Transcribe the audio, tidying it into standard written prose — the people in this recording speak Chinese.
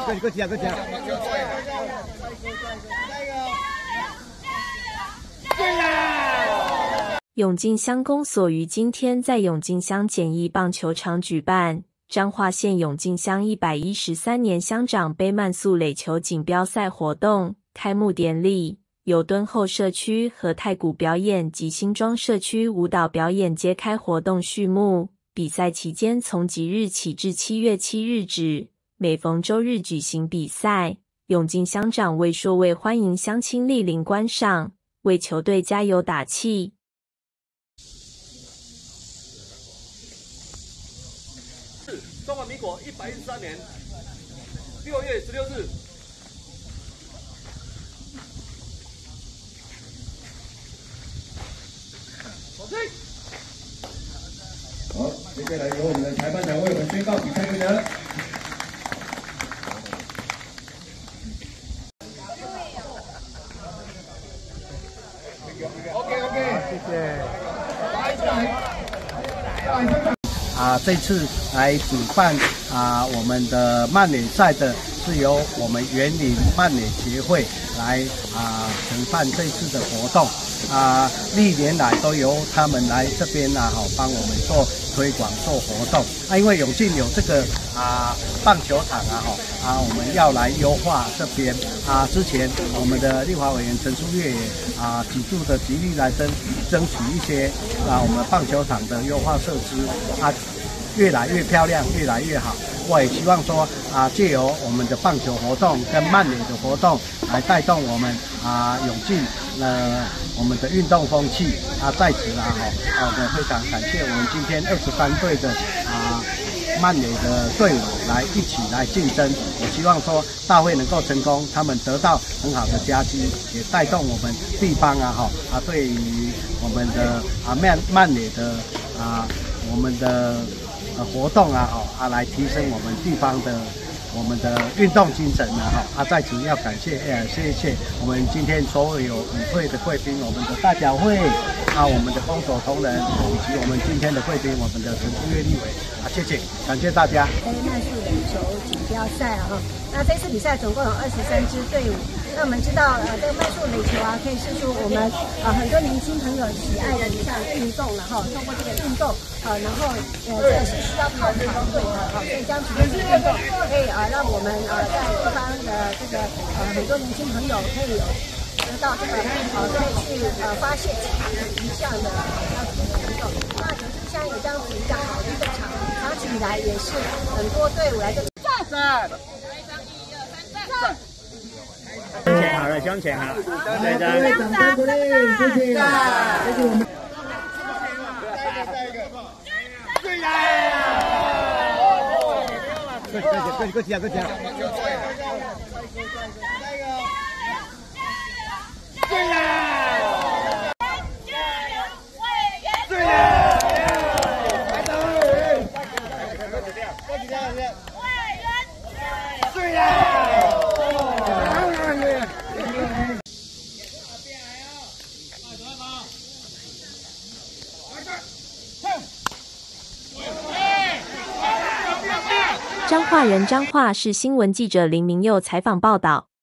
搁加。 永靖乡公所于今天在永靖乡简易棒球场举办彰化县永靖乡113年乡长杯慢速垒球锦标赛活动开幕典礼，由敦厚社区和太鼓表演及新庄社区舞蹈表演揭开活动序幕。比赛期间从即日起至7月7日止，每逢周日举行比赛。永靖乡长魏硕为欢迎乡亲莅临观赏，为球队加油打气。 中华民国113年6月16日。 好，接下来由我们的裁判长为我们宣告比赛规则。OK， 谢谢。这次来主办我们的慢垒赛的是由我们园林慢垒协会来承办这次的活动历年来都由他们来这边帮我们做推广做活动因为永靖有这个棒球场我们要来优化这边之前我们的立法委员陈淑月也几度的极力来争取一些我们棒球场的优化设施越来越漂亮，越来越好。我也希望说借由我们的棒球活动跟慢垒的活动来带动我们永靖我们的运动风气在此我们非常感谢我们今天23队的慢垒的队伍来一起来竞争。我希望说大会能够成功，他们得到很好的佳绩，也带动我们地方对于我们的慢垒的我们的活动来提升我们地方的我们的运动精神在此要感谢谢谢我们今天所有与会的贵宾，我们的代表会我们的公所同仁，以及我们今天的贵宾，我们的陈淑月立委谢谢，感谢大家。 慢速垒球锦标赛那这次比赛总共有23支队伍。那我们知道这个慢速垒球可以是出我们很多年轻朋友喜爱的一项运动通过这个运动然后这个是需要靠团队的所以这样子的运动可以让我们在地方的这个很多年轻朋友可以得到这个可以去发泄一项的这样子的活动。那永靖乡有这样子一个好的一个场，长期以来也是很多队伍来这里站。 向前好了，向前好，对的。谢谢。各加。 彰化人彰化市新闻记者林明佑采访报道。